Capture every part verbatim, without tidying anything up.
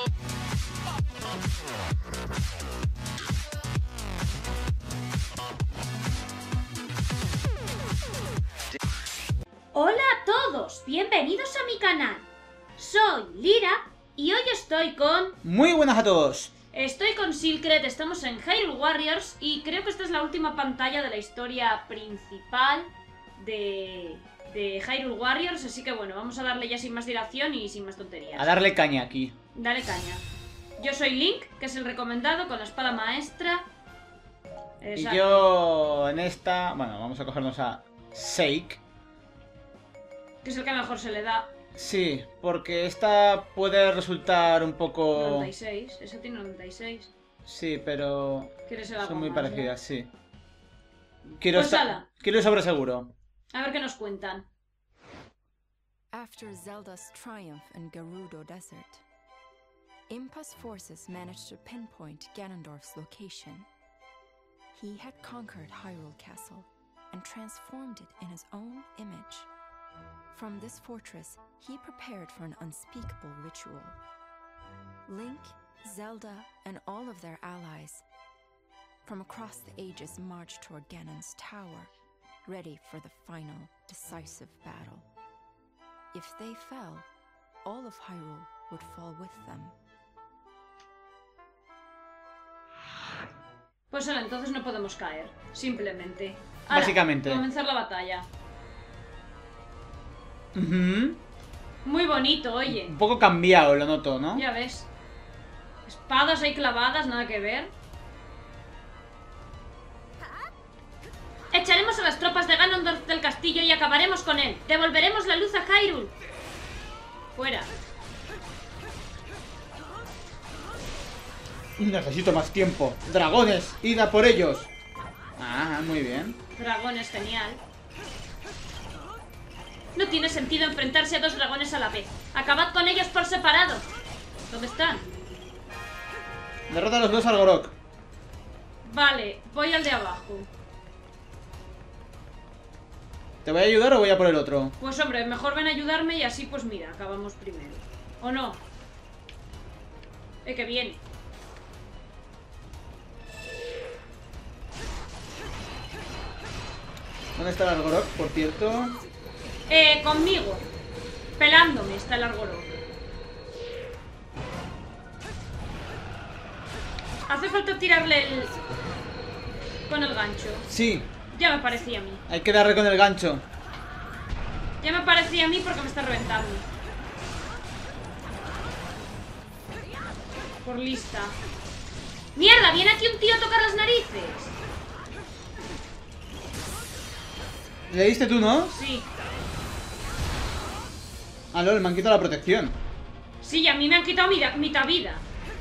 Hola a todos, bienvenidos a mi canal. Soy Lira y hoy estoy con... Muy buenas a todos. Estoy con Silkret, estamos en Hyrule Warriors y creo que esta es la última pantalla de la historia principal de, de Hyrule Warriors, así que bueno, vamos a darle ya sin más dilación y sin más tonterías. A darle caña aquí. Dale caña. Yo soy Link, que es el recomendado, con la espada maestra. Exacto. Y yo en esta... Bueno, vamos a cogernos a Sheik. Que es el que mejor se le da. Sí, porque esta puede resultar un poco... noventa y seis, esa tiene noventa y seis. Sí, pero... ¿Quieres el algo son muy más, parecidas, no? sí. Quiero Pues estar... ala. Quiero ir sobre seguro. A ver qué nos cuentan. After Zelda's triumph in Gerudo Desert, Impa's forces managed to pinpoint Ganondorf's location. He had conquered Hyrule Castle and transformed it in his own image. From this fortress, he prepared for an unspeakable ritual. Link, Zelda, and all of their allies from across the ages marched toward Ganon's tower, ready for the final, decisive battle. If they fell, all of Hyrule would fall with them. Pues ahora entonces no podemos caer, simplemente. Ala, Básicamente. Comenzar la batalla. Uh-huh. Muy bonito, oye. Un poco cambiado, lo noto, ¿no? Ya ves. Espadas ahí clavadas, nada que ver. Echaremos a las tropas de Ganondorf del castillo y acabaremos con él. Devolveremos la luz a Hyrule. Fuera. Necesito más tiempo. Dragones, id a por ellos. Ah, muy bien. Dragones, genial. No tiene sentido enfrentarse a dos dragones a la vez. Acabad con ellos por separado. ¿Dónde están? Derrota a los dos al Gorok. Vale, voy al de abajo. ¿Te voy a ayudar o voy a por el otro? Pues hombre, mejor ven a ayudarme y así pues mira, acabamos primero. ¿O no? Eh, que viene. ¿Dónde está el Gorok, por cierto? Eh, conmigo. Pelándome está el Argoro. Hace falta tirarle el... con el gancho. Sí, Ya me parecía a mí. hay que darle con el gancho. Ya me parecía a mí porque me está reventando. Por lista. ¡Mierda! Viene aquí un tío a tocar las narices. ¿Le diste tú, no? Sí. Ah, lol, me han quitado la protección. Sí, y a mí me han quitado mi mitad vida.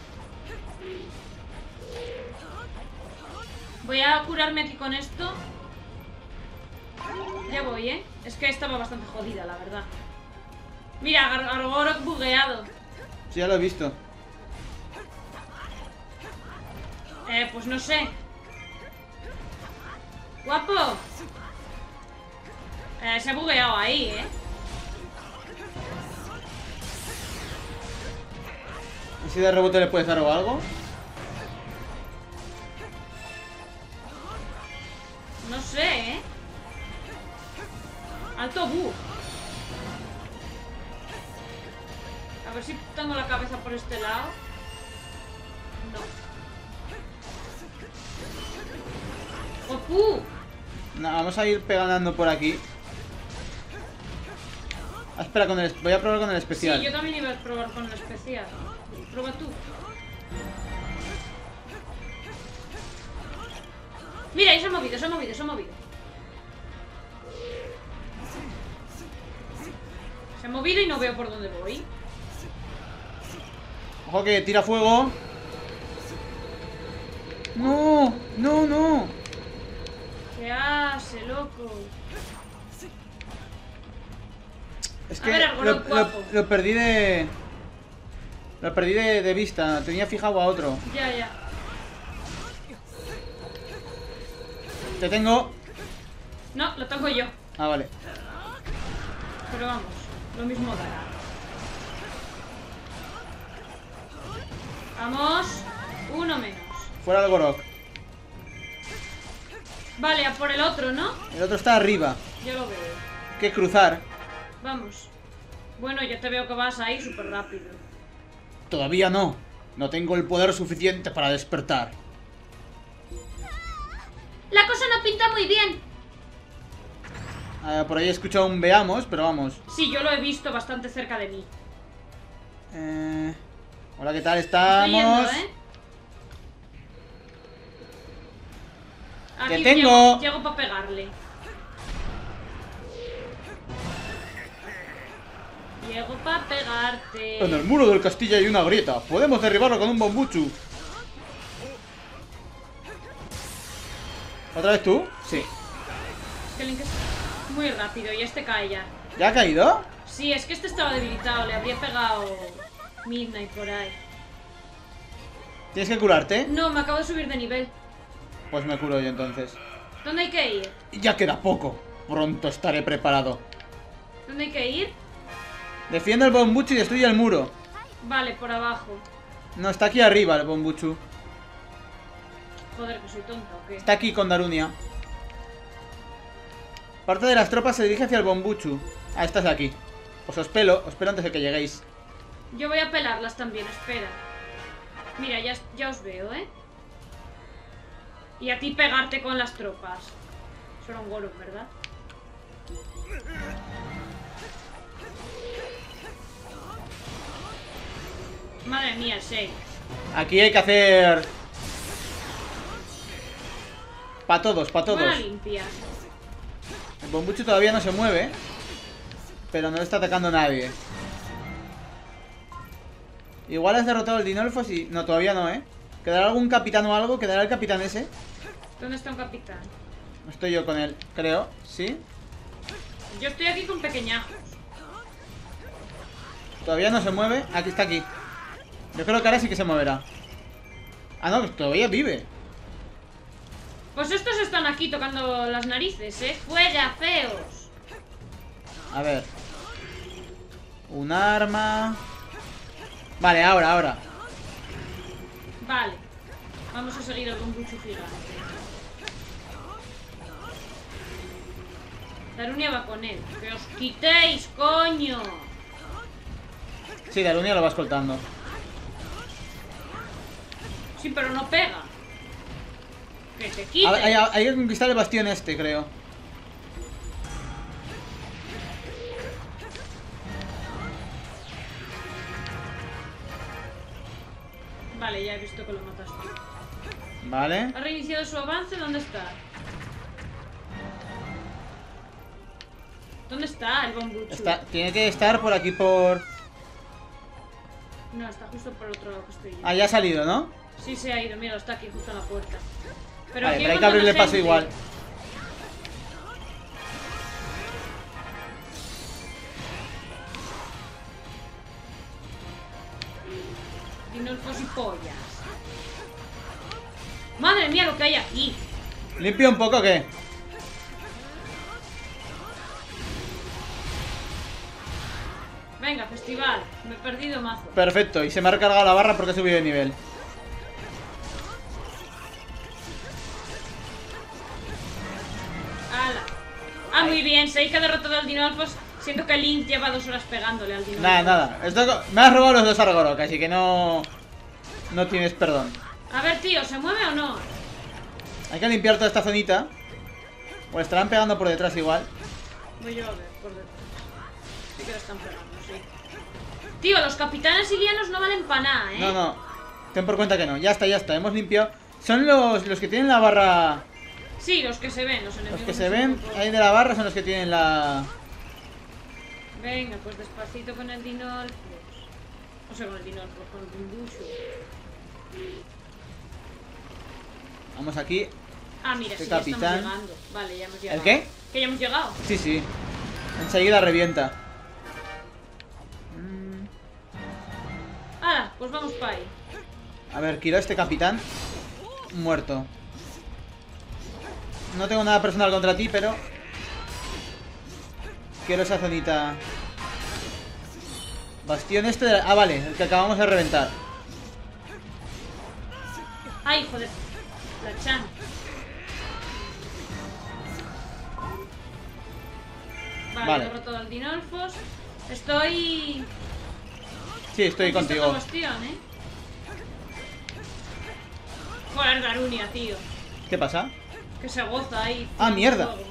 Voy a curarme aquí con esto. Ya voy, ¿eh? Es que estaba bastante jodida, la verdad. Mira, Argorok bugueado. Sí, ya lo he visto. Eh, pues no sé. Guapo. Eh, se ha bugueado ahí, ¿eh? ¿Y si de rebote le puedes dar o algo? No sé, ¿eh? Alto bug. A ver si tengo la cabeza por este lado. No. ¡Opu! No, vamos a ir pegando por aquí. Ah, espera, con el, voy a probar con el especial. Sí, yo también iba a probar con el especial. Prueba tú. Mira, ahí se ha movido, se ha movido, se ha movido. Se ha movido y no veo por dónde voy. Ojo que tira fuego. No, no, no. ¿Qué hace, loco? Es A que ver, lo, Argorok, lo- guapo. lo perdí de... Lo perdí de, de vista. Tenía fijado a otro. Ya, ya. Te tengo. No, lo tengo yo. Ah, vale. Pero vamos, lo mismo dará. Vamos. Uno menos. Fuera el Gorok. Vale, a por el otro, ¿no? El otro está arriba. Yo lo veo. Hay que cruzar. Vamos. Bueno, yo te veo que vas ahí súper rápido. Todavía no. No tengo el poder suficiente para despertar. La cosa no pinta muy bien. Eh, por ahí he escuchado un veamos, pero vamos. Sí, yo lo he visto bastante cerca de mí. Eh... Hola, ¿qué tal Estoy yendo, estamos? ¿eh? ¡Te Aquí tengo! Llego, llego para pegarle. Llego para pegarte. En el muro del castillo hay una grieta. Podemos derribarlo con un bombuchu. ¿Otra vez tú? Sí. Es que Link es muy rápido y este cae ya. ¿Ya ha caído? Sí, es que este estaba debilitado. Le habría pegado Midnight por ahí. ¿Tienes que curarte? No, me acabo de subir de nivel. Pues me curo yo entonces. ¿Dónde hay que ir? Ya queda poco. Pronto estaré preparado. ¿Dónde hay que ir? Defiende el bombuchu y destruye el muro. Vale, por abajo. No, está aquí arriba el bombuchu. Joder, que soy tonta, ¿o qué? Está aquí con Darunia. Parte de las tropas se dirige hacia el bombuchu. Ah, estás aquí. Pues os pelo, os pelo antes de que lleguéis. Yo voy a pelarlas también, espera. Mira, ya, ya os veo, ¿eh? Y a ti pegarte con las tropas. Eso era un Gorok, ¿verdad? Madre mía, el seis. Aquí hay que hacer... Pa' todos, pa' todos. Buena limpia. El bombuchu todavía no se mueve, pero no le está atacando nadie. Igual has derrotado el Dinolfos y... No, todavía no, ¿eh? ¿Quedará algún capitán o algo? ¿Quedará el capitán ese? ¿Dónde está un capitán? Estoy yo con él, creo. ¿Sí? Yo estoy aquí con pequeñajos. Todavía no se mueve. Aquí está aquí. Yo creo que ahora sí que se moverá. Ah, no, que todavía vive. Pues estos están aquí tocando las narices, ¿eh? ¡Fuera, feos! A ver. Un arma. Vale, ahora, ahora. Vale. Vamos a seguir el bombuchu gigante. Darunia va con él. ¡Que os quitéis, coño! Sí, Darunia lo va escoltando. Sí, pero no pega. Que te A quites. ver, hay, hay que conquistar el bastión este, creo. Vale, ya he visto que lo mataste. Vale. ¿Ha reiniciado su avance? ¿Dónde está? ¿Dónde está el bombuchu? Está, tiene que estar por aquí por... No, está justo por el otro lado que estoy yo. Ah, ya ha salido, ¿no? Sí, se ha ido, mira, está aquí justo en la puerta. Pero Vale, aquí pero hay que montón de abrirle paso gente. igual. Dinolfos y pollas. Madre mía, lo que hay aquí. ¿Limpio un poco o qué? Venga, festival. Me he perdido mazo. Perfecto, y se me ha recargado la barra porque he subido de nivel. ¡Hala! Ah, muy bien. Sé que ha derrotado al Dinolfos. Siento que Link lleva dos horas pegándole al Dinolfos. Nada, nada. Esto, me has robado los dos Argorok, así que no... No tienes perdón. A ver, tío, ¿se mueve o no? Hay que limpiar toda esta zonita. O le estarán pegando por detrás igual. Voy yo a ver, por detrás. Sí que lo están pegando, sí. Tío, los capitanes ilianos no valen para nada, ¿eh? No, no. Ten por cuenta que no. Ya está, ya está. Hemos limpiado. Son los, los que tienen la barra... Sí, los que se ven, los enemigos. Los que no se son ven muy ahí de la barra son los que tienen la... Venga, pues despacito con el Dinolfos. O sea, con el Dinolfos, con el Bombuchu. Vamos aquí. Ah, mira, Este sí, ya capitán. estamos llegando. Vale, ya hemos llegado. ¿El qué? Que ya hemos llegado. Sí, sí. Enseguida revienta. Mm, Ah, pues vamos para ahí. A ver, quiero este capitán. Muerto. No tengo nada personal contra ti, pero... Quiero esa zonita. Bastión este de... Ah, vale, el que acabamos de reventar. Ay, joder. La Chan. Vale, Vale. he derrotado al Dinolfos. Estoy... Sí, estoy conquistando contigo. Bastión, ¿eh? Joder, Darunia, tío. ¿Qué pasa? Que se goza ahí. Ah, mierda. Fuego.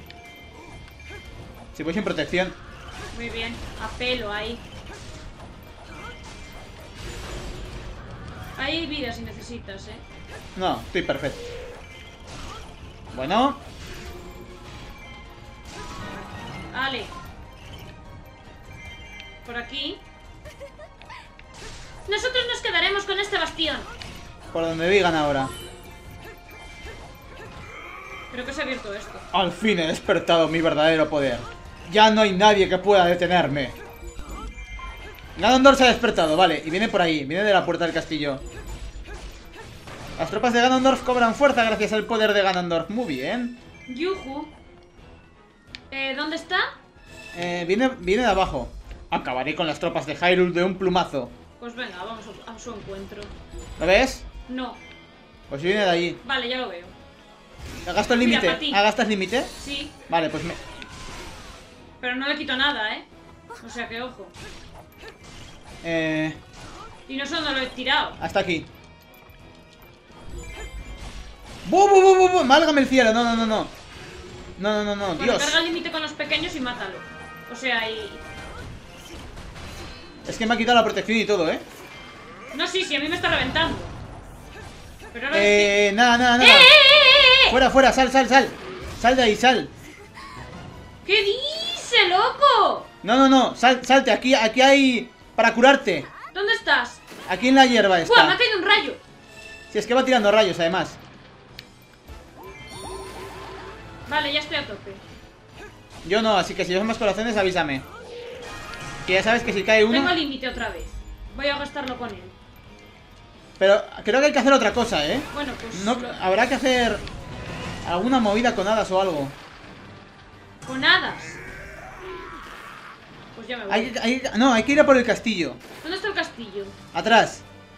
Si voy sin protección. Muy bien. A pelo ahí. Hay vida si necesitas, ¿eh? No, estoy perfecto. Bueno. Vale. Por aquí. Nosotros nos quedaremos con este bastión. Por donde digan ahora. Creo que se ha abierto esto. Al fin he despertado mi verdadero poder. Ya no hay nadie que pueda detenerme. Ganondorf se ha despertado, vale. Y viene por ahí, viene de la puerta del castillo. Las tropas de Ganondorf cobran fuerza gracias al poder de Ganondorf. Muy bien. Yuhu. Eh, ¿dónde está? Eh, viene, viene de abajo. Acabaré con las tropas de Hyrule de un plumazo. Pues venga, vamos a, a su encuentro. ¿Lo ves? No. Pues viene de allí. Vale, ya lo veo. ¿Gastas Mira, límite? pa' ti. ¿Ah, gastas límite? Sí, Vale, pues me... pero no le quito nada, ¿eh? O sea que ojo. Eh... Y no solo lo he tirado. Hasta aquí. ¡Bu, bu, bu, bu, bu! ¡Málgame el cielo! No, no, no, no. No, no, no, no. Bueno, Dios. carga el límite con los pequeños y mátalo. O sea, y... Es que me ha quitado la protección y todo, ¿eh? No, sí, sí, a mí me está reventando. Pero ahora Eh... Nada, nada, estoy... nada. ¡Eh, eh, eh, eh! Fuera, fuera, sal, sal, sal. Sal de ahí, sal. ¿Qué dice, loco? No, no, no. Sal, salte. Aquí, aquí hay... Para curarte. ¿Dónde estás? Aquí en la hierba ¡Buah, me está. ha caído un rayo! Si es que va tirando rayos, además. Vale, ya estoy a tope. Yo no, así que si ves más corazones, avísame. Que ya sabes que si cae uno... Tengo límite otra vez. Voy a gastarlo con él. Pero creo que hay que hacer otra cosa, ¿eh? Bueno, pues... No, lo- habrá que hacer... Alguna movida con hadas o algo. Con hadas. Pues ya me voy. Hay, hay- no, hay que ir a por el castillo. ¿Dónde está el castillo? Atrás.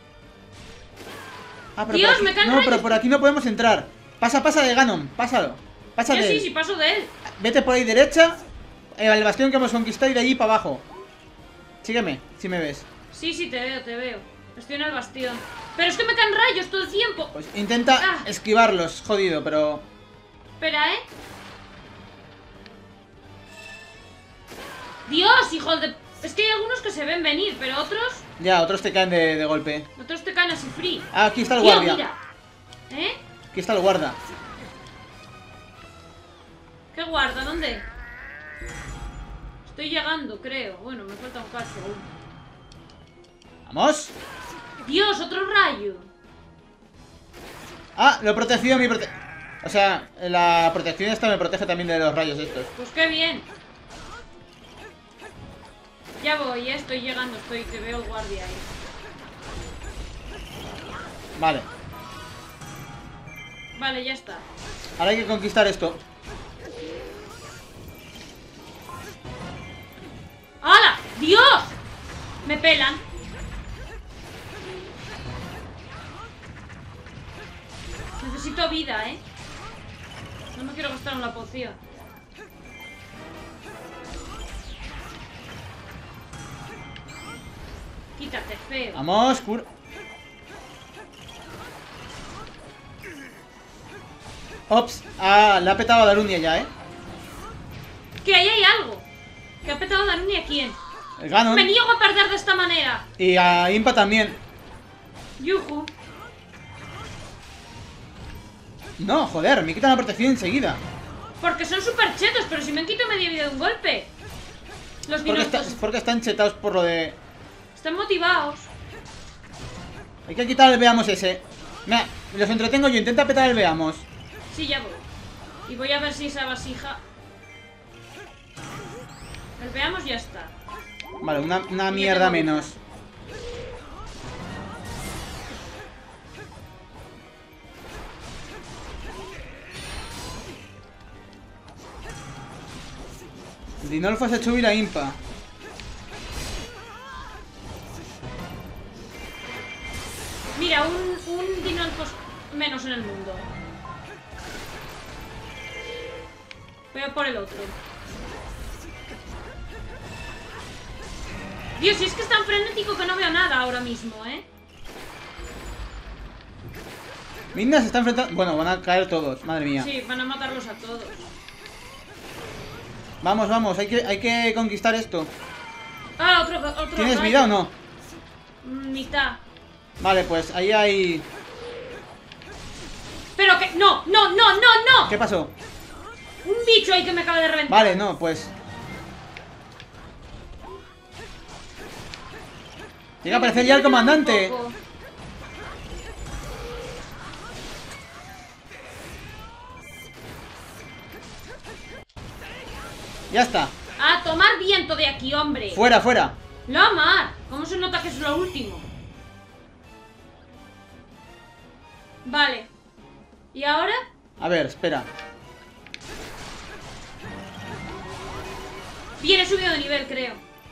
Ah, pero Dios, por aquí- me caen No, rayos. pero por aquí no podemos entrar. Pasa, pasa de Ganon, pásalo. Pasa Yo de sí, él. sí paso de él. Vete por ahí derecha. eh, al bastión que hemos conquistado y de allí para abajo. Sígueme, si me ves. Sí, sí, te veo, te veo. Estoy en el bastión. Pero es que me caen rayos todo el tiempo. Pues intenta Ah. esquivarlos, jodido, pero... Espera, ¿eh? Dios, hijo de... Es que hay algunos que se ven venir, pero otros... Ya, otros te caen de, de golpe. Otros te caen así free. Ah, aquí está el Tío, guardia. mira. ¿Eh? Aquí está el guarda. ¿Qué guarda? ¿Dónde? Estoy llegando, creo. Bueno, me falta un cacho aún. ¡Vamos! Dios, otro rayo. Ah, lo he protegido mi prote... O sea, la protección esta me protege también de los rayos estos. Pues qué bien. Ya voy, ya estoy llegando, estoy, que veo el guardia ahí. Vale. Vale, ya está. Ahora hay que conquistar esto. ¡Hala! ¡Dios! Me pelan. Necesito vida, ¿eh? No me quiero gastar en la poción. Quítate, feo. Vamos, cur... Ops. Ah, le ha petado a Darunia ya, ¿eh? Que ahí hay algo. Que ha petado a Darunia, ¿quién? El Ganon. Me niego a perder de esta manera. Y a Impa también. Yuju. No, joder, me quitan la protección enseguida. Porque son super chetos, pero si me han quitado media vida de un golpe. Los Porque, está- dinosaurios porque están chetados por lo de... están motivados. Hay que quitar el veamos ese. Mira, los entretengo yo, intenta petar el veamos. Sí, ya voy. Y voy a ver si esa vasija... El veamos ya está. Vale, una, una Y yo mierda tengo menos. Dinolfo se ha hecho huir a Impa. Mira, un, un Dinolfos menos en el mundo. Voy a por el otro. Dios, si es que es tan frenético que no veo nada ahora mismo, ¿eh? Midna se está enfrentando... Bueno, van a caer todos, madre mía. Sí, van a matarlos a todos. Vamos, vamos, hay que, hay que conquistar esto. Ah, otro, otro. ¿Tienes rayo. vida o no? Mm, Mitad. Vale, pues ahí hay... Pero que... ¡No! ¡No! ¡No! ¡No! ¡No! ¿Qué pasó? Un bicho ahí que me acaba de reventar. Vale, no, pues... Llega a aparecer ya el comandante. Ya está. A tomar viento de aquí, hombre. Fuera, fuera. La mar. ¿Cómo se nota que es lo último? Vale. ¿Y ahora? A ver, espera. Bien, he subido de nivel, creo.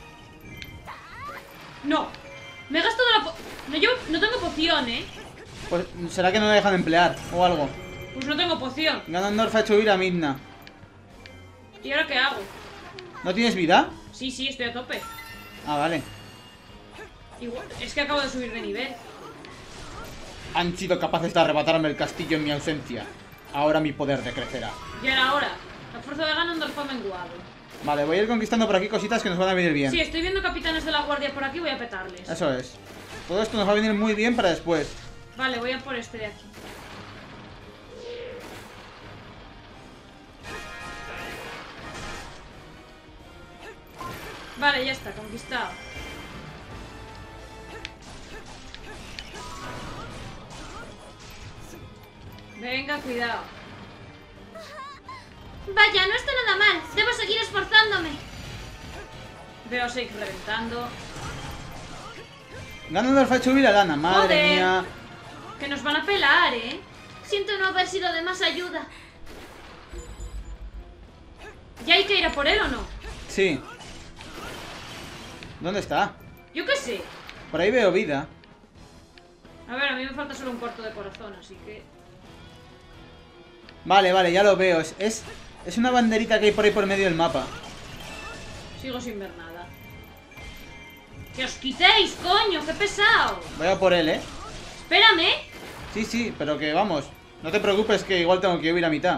No. Me he gastado la po... No, yo no tengo poción, ¿eh? Pues será que no le dejan emplear o algo. Pues no tengo poción. Ganondorf ha hecho huir a Midna. ¿Y ahora qué hago? ¿No tienes vida? Sí, sí, estoy a tope. Ah, vale. Igual, es que acabo de subir de nivel. Han sido capaces de arrebatarme el castillo en mi ausencia. Ahora mi poder decrecerá. Ya era hora. La fuerza de Ganondorf ha menguado. Vale, voy a ir conquistando por aquí cositas que nos van a venir bien. Sí, estoy viendo capitanes de la guardia por aquí, voy a petarles. Eso es. Todo esto nos va a venir muy bien para después. Vale, voy a por este de aquí. Vale, ya está, conquistado. Venga, cuidado. Vaya, no está nada mal. Debo seguir esforzándome. Veo a Shake reventando. Ganondorf ha hecho huir a Lana, madre Joder. mía. Que nos van a pelar, ¿eh? Siento no haber sido de más ayuda. ¿Ya hay que ir a por él o no? Sí. ¿Dónde está? Yo qué sé. Por ahí veo vida. A ver, a mí me falta solo un cuarto de corazón, así que... Vale, vale, ya lo veo. Es, es, es una banderita que hay por ahí por medio del mapa. Sigo sin ver nada. ¡Que os quitéis, coño! ¡Qué pesado! Voy a por él, ¿eh? ¡Espérame! Sí, sí, pero que vamos. No te preocupes que igual tengo que huir a mitad.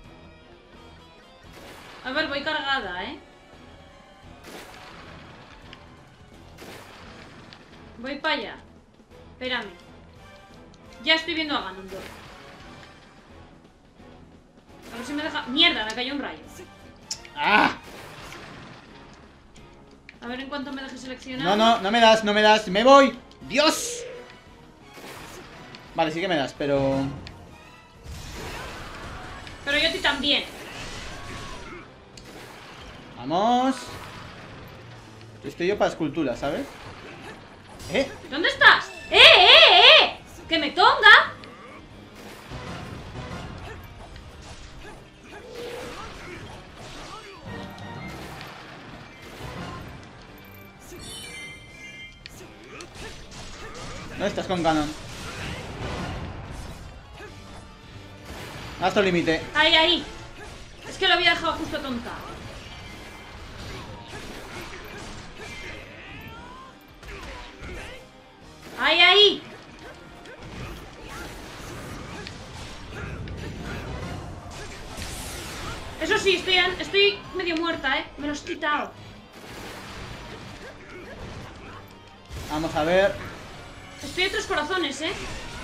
A ver, voy cargada, ¿eh? Voy para allá. Espérame. Ya estoy viendo a Ganondorf. A ver si me deja... ¡Mierda! Me cayó un rayo. ¡Ah! A ver en cuánto me deje seleccionar. No, no, no me das, no me das. ¡Me voy! ¡Dios! Vale, sí que me das, pero... Pero yo a ti también. Vamos. Estoy yo para escultura, ¿sabes? ¿Eh? ¿Dónde estás? ¡Eh, eh, eh! ¡Que me tonga! ¿Dónde estás con Ganon? Hasta el límite. Ahí, ahí. Es que lo había dejado justo tonta. Ahí, ahí. Eso sí, estoy, estoy medio muerta, ¿eh? Me lo has quitado. Vamos a ver. Estoy a tres corazones, ¿eh?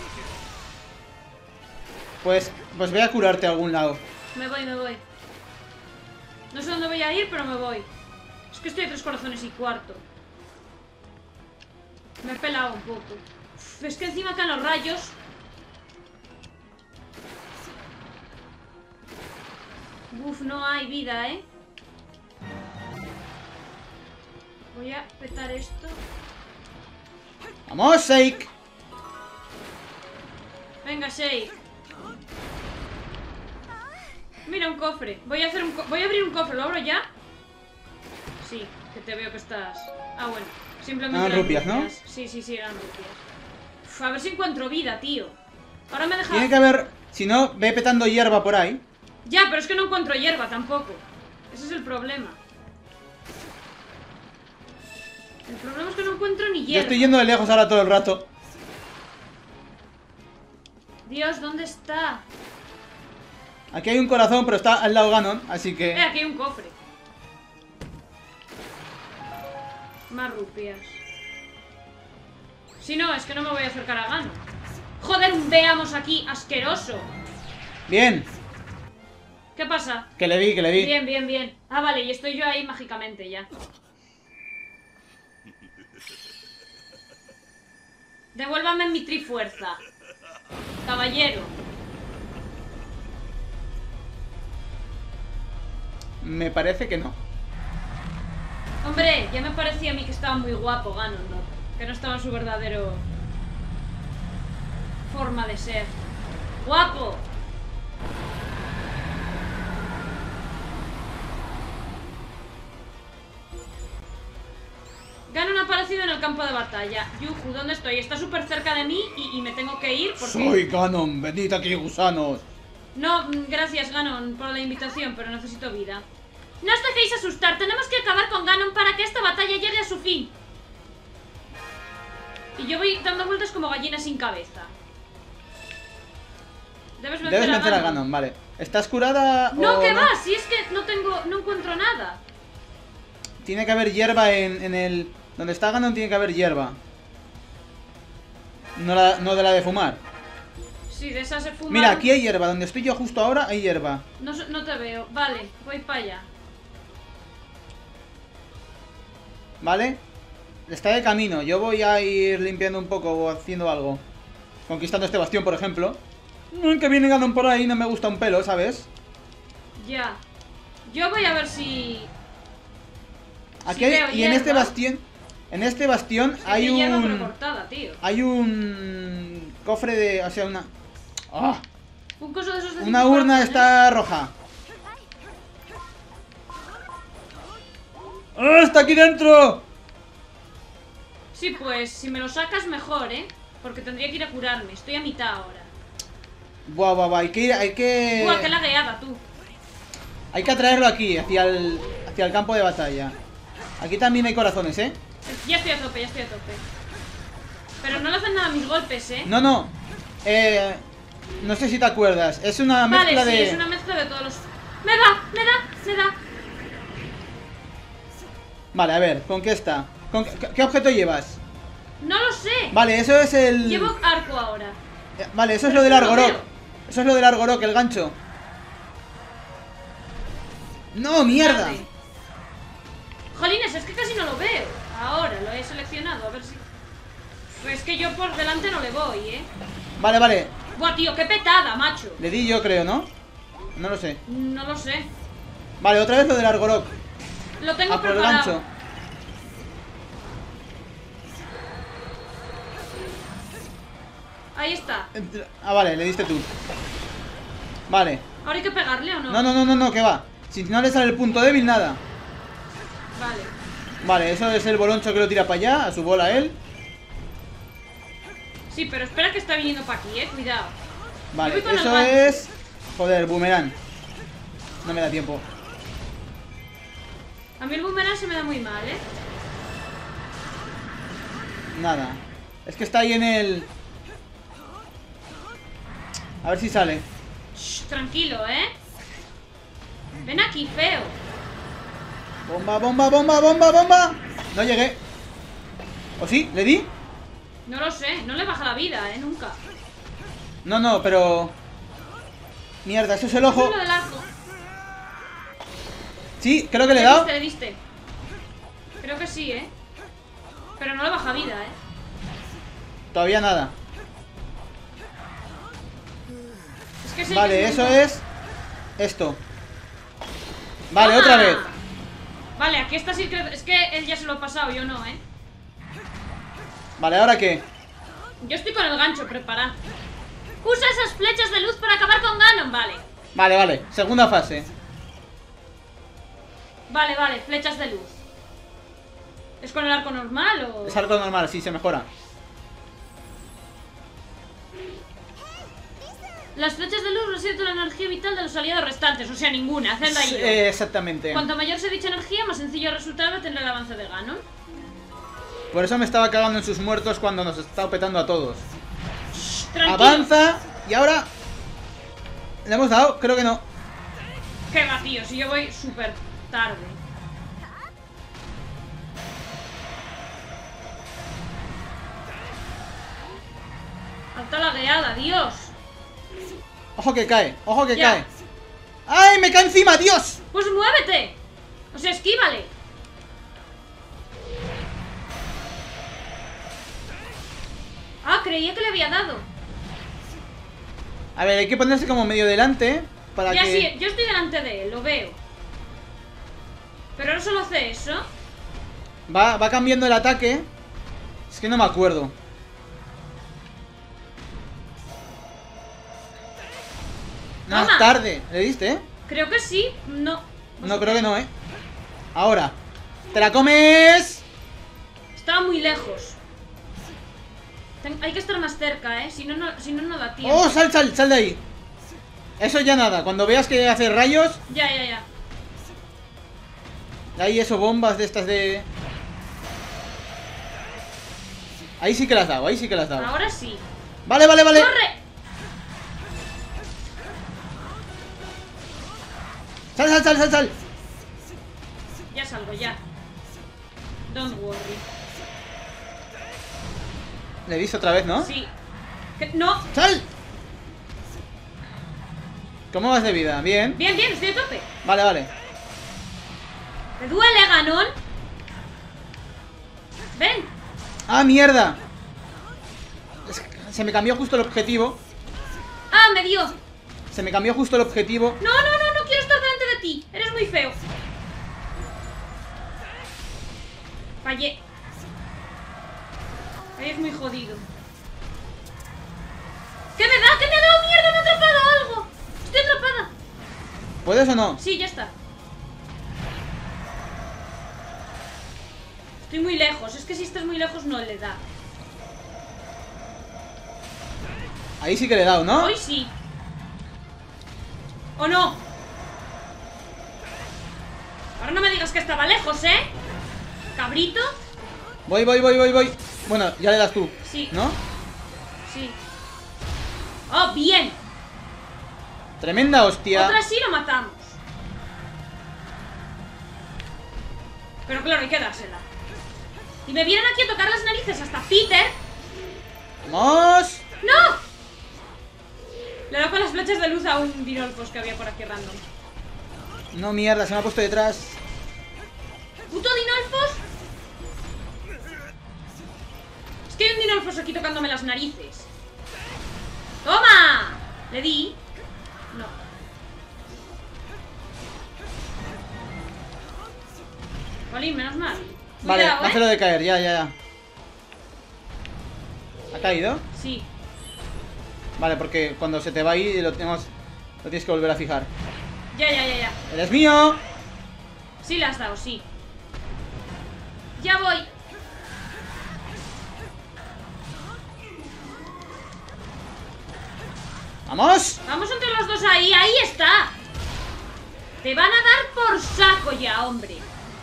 Pues, pues voy a curarte a algún lado. Me voy, me voy. No sé dónde voy a ir, pero me voy. Es que estoy a tres corazones y cuarto. Me he pelado un poco. Uf, es que encima caen los rayos. Uf, no hay vida, ¿eh? Voy a petar esto. ¡Vamos, Shake! Venga, Shake. Mira, un cofre. Voy a hacer un co voy a abrir un cofre. ¿Lo abro ya? Sí, que te veo que estás... Ah, bueno. Simplemente Eran eran rupias, ¿no? Sí, sí, sí, eran rupias. Uf, a ver si encuentro vida, tío. Ahora me deja... Tiene que haber... Si no, ve petando hierba por ahí. Ya, pero es que no encuentro hierba tampoco. Ese es el problema. El problema es que no encuentro ni hierba. Yo estoy yendo de lejos ahora todo el rato. Dios, ¿dónde está? Aquí hay un corazón, pero está al lado Ganon, así Eh, que... aquí hay un cofre. Más rupias. Si no, es que no me voy a acercar a Ganon. Joder, un veamos aquí, asqueroso. Bien, ¿Qué pasa? que le vi, que le vi. Bien, bien, bien. Ah, vale, y estoy yo ahí mágicamente ya. Devuélvame mi trifuerza, caballero. Me parece que no. Hombre, ya me parecía a mí que estaba muy guapo Ganon, ¿no? Que no estaba en su verdadero forma de ser. ¡Guapo! Ganon ha aparecido en el campo de batalla. Yuju, ¿dónde estoy? Está súper cerca de mí y, y me tengo que ir porque... Soy Ganon, venid aquí, gusanos. No, mm, gracias Ganon por la invitación, pero necesito vida. No os dejéis asustar, tenemos que acabar con Ganon para que esta batalla llegue a su fin. Y yo voy dando vueltas como gallina sin cabeza. Debes vencer, Debes vencer a a Ganon. Ganon, vale. ¿Estás curada No, o que va, si es que no tengo, no encuentro nada. Tiene que haber hierba en, en el... Donde está Ganon tiene que haber hierba. No, la, no de la de fumar. Sí, de esas he fumado. Mira, aquí hay hierba. Donde estoy yo justo ahora hay hierba. No, so- no te veo. Vale, voy para allá. ¿Vale? Está de camino. Yo voy a ir limpiando un poco o haciendo algo. Conquistando este bastión, por ejemplo. Mm, Que viene Ganon por ahí, no me gusta un pelo, ¿sabes? Ya. Yo voy a ver si... Aquí si hay- veo y en este hierba. bastión... En este bastión Sí, hay hay hierba pero un... cortada, tío. Hay un... Cofre de... O sea, una... ¡Ah! Un coso de esos de Una cinco urna corazones. está roja. ¡Ah! ¡Está aquí dentro! Sí, pues si me lo sacas mejor, ¿eh? Porque tendría que ir a curarme. Estoy a mitad ahora. Buah, buah, buah. Hay que ir... Hay que... Buah, qué lagueada, tú. Hay que atraerlo aquí, hacia el... Hacia el campo de batalla. Aquí también hay corazones, ¿eh? Ya estoy a tope, ya estoy a tope. Pero no le hacen nada a mis golpes, ¿eh? No, no. Eh... No sé si te acuerdas. Es una mezcla Vale, sí, de... es una mezcla de todos los... ¡Me da! ¡Me da! ¡Me da! Vale, a ver, ¿con qué está? ¿Con qué, qué objeto llevas? ¡No lo sé! Vale, eso es el... Llevo arco ahora. Eh, Vale, eso es Pero lo del es que no lo Argorok. veo. Eso es lo del Argorok, el gancho. ¡No, mierda! Espérate. Jolines, es que casi no lo veo. Ahora lo he seleccionado, a ver si... Pues es que yo por delante no le voy, ¿eh? Vale, vale. Buah, tío, qué petada, macho. Le di yo, creo, ¿no? No lo sé. No lo sé. Vale, otra vez lo del Argorok. Lo tengo A por el preparado. gancho. Ahí está. Ah, vale, le diste tú. Vale. ¿Ahora hay que pegarle o no? No, no, no, no, no, que va. Si no le sale el punto débil, nada. Vale. Vale, eso es el boloncho que lo tira para allá, a su bola él. Sí, pero espera que está viniendo para aquí, eh. Cuidado. Vale, Yo voy con el eso gancho. es... Joder, boomerang. No me da tiempo. A mí el boomerang se me da muy mal, eh. Nada. Es que está ahí en el... A ver si sale. Shh, tranquilo, eh. Ven aquí, feo. Bomba, bomba, bomba, bomba, bomba. No llegué. ¿O sí? ¿Le di? No lo sé, no le baja la vida, eh, nunca. No, no, pero... Mierda, eso es el ojo. Eso es lo del arco. Sí, creo que le he Le dado. diste, le diste. Creo que sí, eh. Pero no le baja vida, eh. Todavía nada. Es que sí, Vale, que eso muy- es... Esto. Vale, ¡Toma! otra vez. Vale, aquí está Secret. Es que él ya se lo ha pasado, yo no, eh. Vale, ¿ahora qué? Yo estoy con el gancho preparado. Usa esas flechas de luz para acabar con Ganon, vale. Vale, vale, segunda fase. Vale, vale, flechas de luz. ¿Es con el arco normal o...? Es algo normal, sí, se mejora. Las flechas de luz resienten la energía vital de los aliados restantes, o sea, ninguna, hacedla ahí. Eh, exactamente. Cuanto mayor sea dicha energía, más sencillo resultará tener el avance de Ganon. Por eso me estaba cagando en sus muertos cuando nos estaba petando a todos. Tranquilo. Avanza. Y ahora... ¿Le hemos dado? Creo que no. Qué vacío, si yo voy súper tarde. Falta la guiada, Dios. Ojo que cae, ojo que Ya. cae. ¡Ay, me cae encima, Dios! Pues muévete. O sea, esquívale. Ah, creía que le había dado. A ver, hay que ponerse como medio delante para Ya que... sí, yo estoy delante de él, lo veo. Pero ahora solo hace eso. Va, va cambiando el ataque. Es que no me acuerdo. No, Toma. tarde. ¿Le diste, eh? Creo que sí, no. No, creo que no, eh. Ahora. ¡Te la comes! Estaba muy lejos. Ten- hay que estar más cerca, eh. Si no, no, si no, no da tiempo. ¡Oh, sal, sal, sal de ahí! Eso ya nada. Cuando veas que hace rayos, Ya, ya, ya. ahí eso, bombas de estas de... Ahí sí que las has dado, ahí sí que las has dado. Ahora sí. Vale, vale, vale. ¡Corre! Sal, sal, sal, sal, sal. Ya salgo, ya. Don't worry. Le he visto otra vez, ¿no? Sí. Que- no. ¡Sal! ¿Cómo vas de vida? Bien. Bien, bien, estoy a tope. Vale, vale. ¿Te duele, Ganon? Ven. ¡Ah, mierda! Es que se me cambió justo el objetivo. Ah, me dio. Se me cambió justo el objetivo. No, no, no, no quiero estar delante de ti. Eres muy feo. Fallé. Ahí es muy jodido. ¿Qué me da? ¿Qué me ha dado mierda? Me ha atrapado algo. Estoy atrapada. ¿Puedes o no? Sí, ya está. Estoy muy lejos. Es que si estás muy lejos no le da. Ahí sí que le he dado, ¿no? Hoy sí. ¿O no? Ahora no me digas que estaba lejos, ¿eh? Cabrito. Voy, voy, voy, voy, voy. Bueno, ya le das tú. Sí. ¿No? Sí. ¡Oh, bien! Tremenda hostia. Otra sí lo matamos. Pero claro, hay que dársela. Y me vienen aquí a tocar las narices hasta Peter. ¡Vamos! ¡No! Le doy con las flechas de luz a un Dinolfos que había por aquí random. No, mierda, se me ha puesto detrás. ¡Puto Dinolfos! Es que hay un Dinolfos aquí tocándome las narices. ¡Toma! ¿Le di? No. Jolín, menos mal. Vale, Cuidado, ¿eh? hazlo de caer, ya, ya, ya. ¿Ha caído? Sí. Vale, porque cuando se te va ahí lo tenemos. Lo tienes que volver a fijar. Ya, ya, ya, ya. ¡Eres mío! Sí le has dado, sí. Ya voy. ¡Vamos! Vamos entre los dos ahí, ahí está. Te van a dar por saco ya, hombre.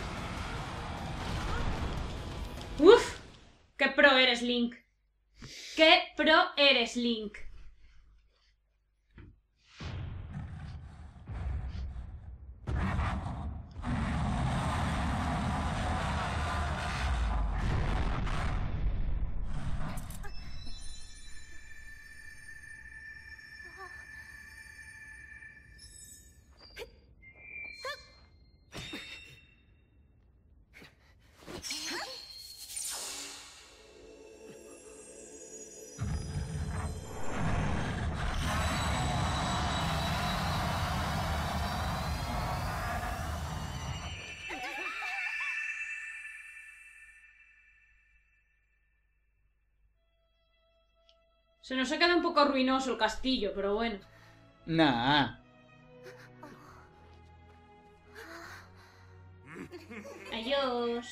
Uf, qué pro eres, Link. Qué pro eres, Link. Se nos ha quedado un poco ruinoso el castillo, pero bueno. Nah. Adiós.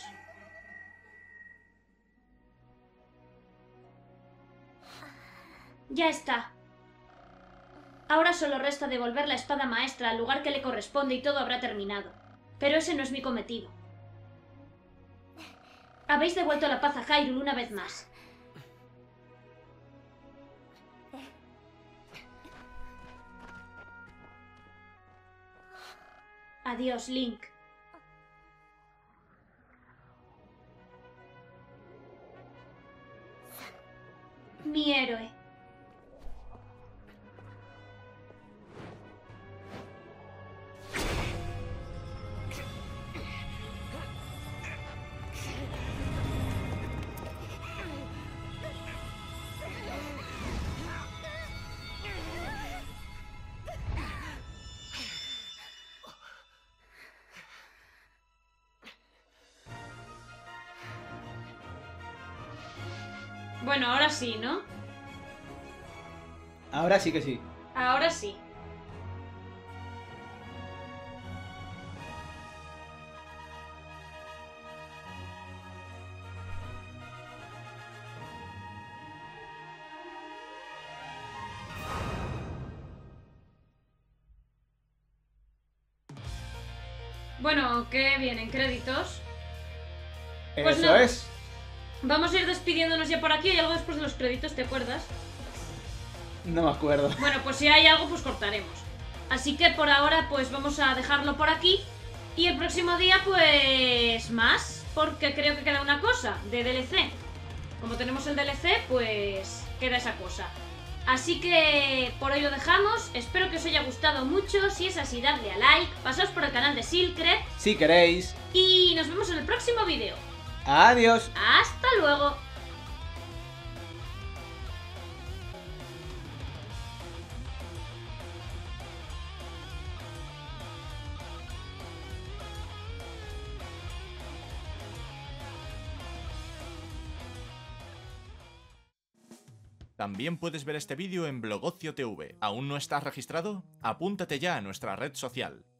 Ya está. Ahora solo resta devolver la espada maestra al lugar que le corresponde y todo habrá terminado. Pero ese no es mi cometido. Habéis devuelto la paz a Hyrule una vez más. Adiós, Link. Mi héroe. Bueno, ahora sí, ¿no? Ahora sí que sí. Ahora sí. Bueno, ¿qué vienen? ¿Créditos? Pues Eso no. es. Vamos a ir despidiéndonos ya por aquí. ¿Hay algo después de los créditos? ¿Te acuerdas? No me acuerdo. Bueno, pues si hay algo, pues cortaremos. Así que por ahora, pues vamos a dejarlo por aquí. Y el próximo día, pues... más. Porque creo que queda una cosa de D L C. Como tenemos el D L C, pues... queda esa cosa. Así que por hoy lo dejamos. Espero que os haya gustado mucho. Si es así, dadle a like. Pasaos por el canal de Silkret. Si queréis. Y nos vemos en el próximo vídeo. Adiós. ¡Hasta luego! También puedes ver este vídeo en Blogocio T V. ¿Aún no estás registrado? Apúntate ya a nuestra red social.